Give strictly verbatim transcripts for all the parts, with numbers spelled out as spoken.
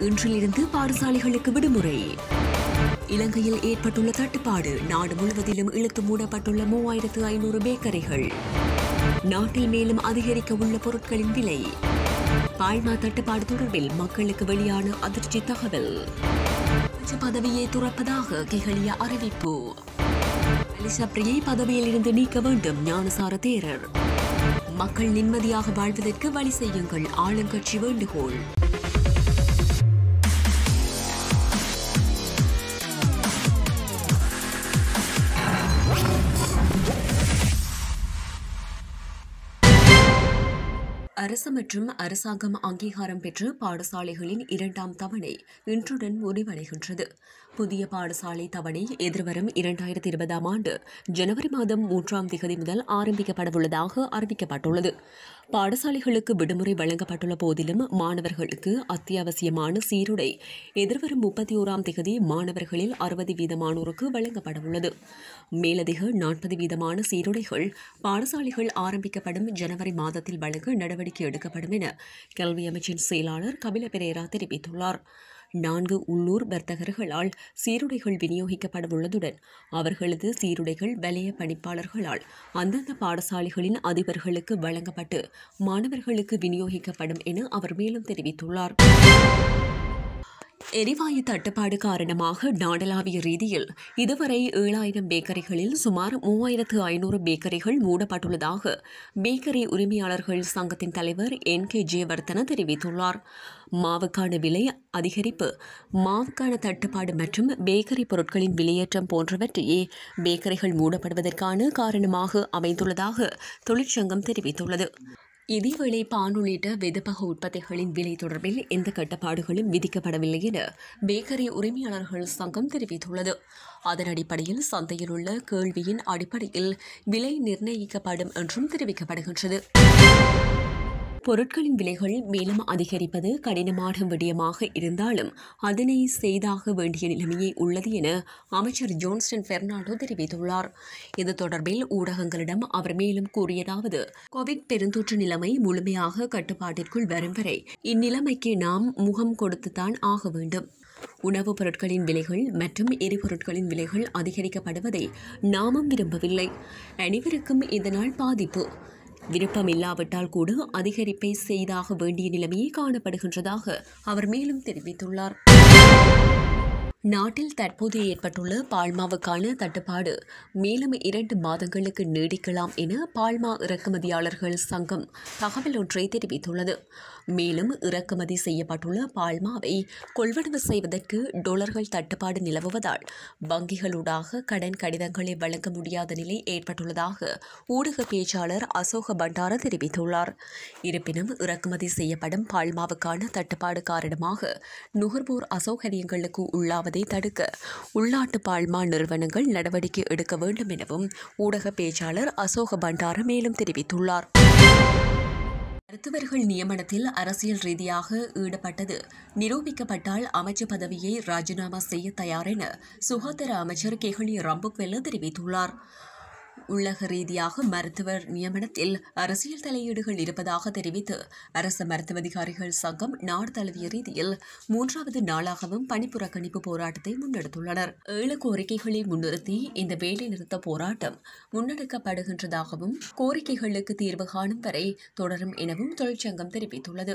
இன்றிலிருந்து பாடசாலைகளுக்கு விடுமுறை. இலங்கையில் ஏற்பட்டுள்ள தட்டுப்பாடு. நாடு முழுவதிலும் இழுத்து மூடப்பட்டுள்ள மூவாயிரத்து ஐநூறு பேக்கரிகள். நாட்டில் மேலும் அதிகரிக்க உள்ள பொருட்களின் விலை. பால்மா தட்டுப்பாடு தொடர்பில் மக்களுக்கு வெளியான அதிர்ச்சி தகவல். பதவியை துறப்பதாக கெஹலிய அறிவிப்பு. அலிசப்ரியை பதவியில் இருந்து நீக்க வேண்டும் ஞானசார தேரர். மக்கள் நிம்மதியாக வாழ்வதற்கு வழி செய்யுங்கள் ஆளுங்கட்சி வேண்டுகோள். அரசு மற்றும் அரசாங்கம் அங்கீகாரம் பெற்று பாடசாலைகளின் இரண்டாம் தவணை இன்றுடன் முடிவடைகின்றது. புதிய பாடசாலை தவணை எதிர்வரும் இரண்டாயிரத்தி இருபதாம் ஆண்டு ஜனவரி மாதம் மூன்றாம் திகதி முதல் ஆரம்பிக்கப்படவுள்ளதாக அறிவிக்கப்பட்டுள்ளது. பாடசாலைகளுக்கு விடுமுறை வழங்கப்பட்டுள்ள போதிலும் மாணவர்களுக்கு அத்தியாவசியமான சீருடை எதிர்வரும் முப்பத்தி ஓராம் திகதி மாணவர்களில் அறுபது வீதமானோருக்கு வழங்கப்படவுள்ளது. மேலதிக நாற்பது வீதமான சீருடைகள் பாடசாலைகள் ஆரம்பிக்கப்படும் ஜனவரி மாதத்தில் வழங்க நடவடிக்கை எடுக்கப்படும் என கல்வி அமைச்சின் செயலாளர் கபில பெரேரா தெரிவித்துள்ளார். நான்கு உள்ளூர் வர்த்தகர்களால் சீருடைகள் விநியோகிக்கப்படவுள்ளதுடன் அவர்களது சீருடைகள் வலய பணிப்பாளர்களால் அந்தந்த பாடசாலைகளின் அதிபர்களுக்கு வழங்கப்பட்டு மாணவர்களுக்கு விநியோகிக்கப்படும் என அவர் மேலும் தெரிவித்துள்ளார். எரிவாயு தட்டுப்பாடு காரணமாக நாடளாவிய ரீதியில் இதுவரை ஏழாயிரம் பேக்கரிகளில் சுமார் மூவாயிரத்து ஐநூறு பேக்கரிகள் மூடப்பட்டுள்ளதாக பேக்கரி உரிமையாளர்கள் சங்கத்தின் தலைவர் என் கே ஜெயவர்தன தெரிவித்துள்ளார். மாவுக்கான விலை அதிகரிப்பு, மாவுக்கான தட்டுப்பாடு மற்றும் பேக்கரி பொருட்களின் விலையேற்றம் போன்றவற்றையே பேக்கரிகள் மூடப்படுவதற்கான காரணமாக அமைந்துள்ளதாக தொழிற்சங்கம் தெரிவித்துள்ளது. இதேவேளை பான் உள்ளிட்ட வெதுப்பக உற்பத்திகளின் விலை தொடர்பில் எந்த கட்டுப்பாடுகளும் விதிக்கப்படவில்லை என பேக்கரி உரிமையாளர்கள் சங்கம் தெரிவித்துள்ளது. அதன் அடிப்படையில் சந்தையில் உள்ள கேள்வியின் அடிப்படையில் விலை நிர்ணயிக்கப்படும் என்றும் தெரிவிக்கப்படுகின்றது. பொருட்களின் விலைகள் மேலும் அதிகரிப்பது கடினமான விடயமாக இருந்தாலும் அதனை செய்தாக வேண்டிய நிலைமையே உள்ளது என அமைச்சர் ஜோன்ஸ்டன் பெர்னாண்டோ தெரிவித்துள்ளார். இது தொடர்பில் ஊடகங்களிடம் அவர் மேலும் கூறியதாவது, கோவிட் பெருந்தொற்று நிலைமை முழுமையாக கட்டுப்பாட்டிற்குள் வரும் வரை இந்நிலைமைக்கு நாம் முகம் கொடுத்துத்தான் ஆக வேண்டும். உணவுப் பொருட்களின் விலைகள் மற்றும் எரிபொருட்களின் விலைகள் அதிகரிக்கப்படுவதை நாமும் விரும்பவில்லை. அனைவருக்கும் இதனால் பாதிப்பு. விருப்பமில்லாவிட்டால் கூட அதிகரிப்பை செய்தாக வேண்டிய நிலைமையே காணப்படுகின்றதாக அவர் மேலும் தெரிவித்துள்ளார். நாட்டில் தற்போது ஏற்பட்டுள்ள பால்மாவுக்கான தட்டுப்பாடு மேலும் இரண்டு மாதங்களுக்கு நீடிக்கலாம் என பால்மா இறக்குமதியாளர்கள் சங்கம் தகவல் ஒன்றை தெரிவித்துள்ளது. மேலும் இறக்குமதி செய்யப்பட்டுள்ள பால்மாவை கொள்வனவு செய்வதற்கு டாலர்கள் தட்டுப்பாடு நிலவுவதால் வங்கிகளூடாக கடன் கடிதங்களை வழங்க முடியாத நிலை ஏற்பட்டுள்ளதாக ஊடக பேச்சாளர் அசோக பண்டார தெரிவித்துள்ளார். இருப்பினும் இறக்குமதி செய்யப்படும் பால்மாவுக்கான தட்டுப்பாடு காரணமாக நுகர்வோர் அசௌகரியங்களுக்கு உள்ளாவதை தடுக்க உள்நாட்டு பால்மா நிறுவனங்கள் நடவடிக்கை எடுக்க வேண்டும் எனவும் ஊடக பேச்சாளர் அசோக பண்டார மேலும் தெரிவித்துள்ளார். மருத்துவர்கள் நியமனத்தில் அரசியல் ரீதியாக ஈடுபட்டது நிரூபிக்கப்பட்டால் அமைச்சு பதவியை ராஜினாமா செய்ய தயார் என சுகாதார அமைச்சர் கெஹலிய ரம்புக்வெல்ல தெரிவித்துள்ளார். உள்ளக ரீதியாக மருத்துவர் நியமனத்தில் அரசியல் தலையீடுகள் இருப்பதாக தெரிவித்து அரசு மருத்துவ அதிகாரிகள் சங்கம் நாடு தழுவிய ரீதியில் மூன்றாவது நாளாகவும் பணிப்புறக்கணிப்பு போராட்டத்தை முன்னெடுத்துள்ளனர். ஏழு கோரிக்கைகளை முன்னிறுத்தி இந்த வேலைநிறுத்த போராட்டம் முன்னெடுக்கப்படுகின்றதாகவும் கோரிக்கைகளுக்கு தீர்வு காணும் வரை தொடரும் எனவும் தொழிற்சங்கம் தெரிவித்துள்ளது.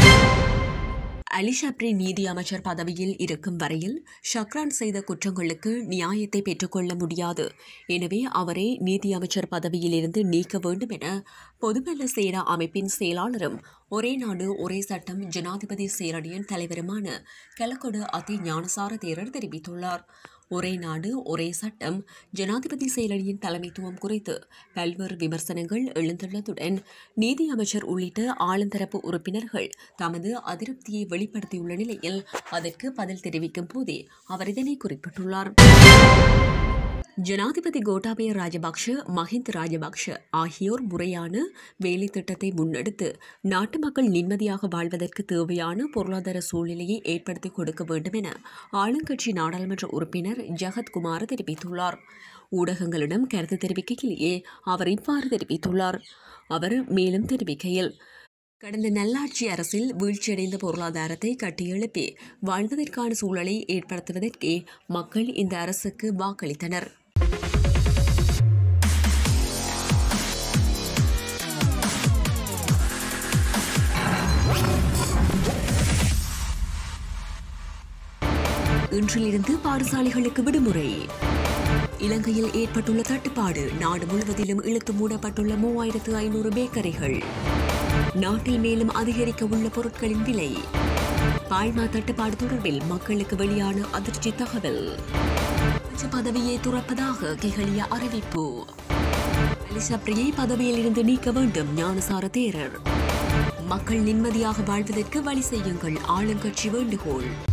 அலிஷப்ரி நீதி அமைச்சர் பதவியில் இருக்கும் வரையில் ஷக்ரான் செய்த குற்றங்களுக்கு நியாயத்தை பெற்றுக்கொள்ள முடியாது. எனவே அவரை நீதி அமைச்சர் பதவியிலிருந்து நீக்க வேண்டும் என பொதுபல சேனா அமைப்பின் செயலாளரும் ஒரே நாடு ஒரே சட்டம் ஜனாதிபதி செயலணியின் தலைவருமான கெலகொட அதி ஞானசார தேரர் தெரிவித்துள்ளார். ஒரே நாடு ஒரே சட்டம் ஜனாதிபதி செயலணியின் தலைமைத்துவம் குறித்து பல்வேறு விமர்சனங்கள் எழுந்துள்ளதுடன் நீதி அமைச்சர் உள்ளிட்ட ஆளுந்தரப்பு உறுப்பினர்கள் தமது அதிருப்தியை வெளிப்படுத்தியுள்ள நிலையில் அதற்கு பதில் தெரிவிக்கும் போதே அவர் இதனை குறிப்பிட்டுள்ளார். ஜனாதிபதி கோட்டாபய ராஜபக்ஷ, மஹிந்த ராஜபக்ஷ ஆகியோர் முறையான வேலை திட்டத்தை முன்னெடுத்து நாட்டு மக்கள் நிம்மதியாக வாழ்வதற்கு தேவையான பொருளாதார சூழ்நிலையை ஏற்படுத்திக் கொடுக்க வேண்டும் என ஆளுங்கட்சி நாடாளுமன்ற உறுப்பினர் ஜகத்குமார் தெரிவித்துள்ளார். ஊடகங்களிடம் கருத்து தெரிவிக்கையிலேயே அவர் இவ்வாறு தெரிவித்துள்ளார். அவர் மேலும் தெரிவிக்கையில், கடந்த நல்லாட்சி அரசில் வீழ்ச்சியடைந்த பொருளாதாரத்தை கட்டியெழுப்பி வாழ்வதற்கான சூழலை ஏற்படுத்துவதற்கே மக்கள் இந்த அரசுக்கு வாக்களித்தனர். இன்றிலிருந்து பாடசாலைகளுக்கு விடுமுறை. இலங்கையில் ஏற்பட்டுள்ள தட்டுப்பாடு. நாடு முழுவதிலும் இழுத்து மூடப்பட்டுள்ள மூவாயிரத்து ஐநூறு பேக்கரிகள். நாட்டில் மேலும் அதிகரிக்க உள்ள பொருட்களின் விலை. பால்மா தட்டுப்பாடு தொடர்பில் மக்களுக்கு வெளியான அதிர்ச்சி தகவல். பதவியை துறப்பதாக கெஹலியா அறிவிப்பு. அலிசப்ரியை பதவியில் இருந்து நீக்க வேண்டும் ஞானசார தேரர். மக்கள் நிம்மதியாக வாழ்வதற்கு வழி செய்யுங்கள் ஆளுங்கட்சி வேண்டுகோள்.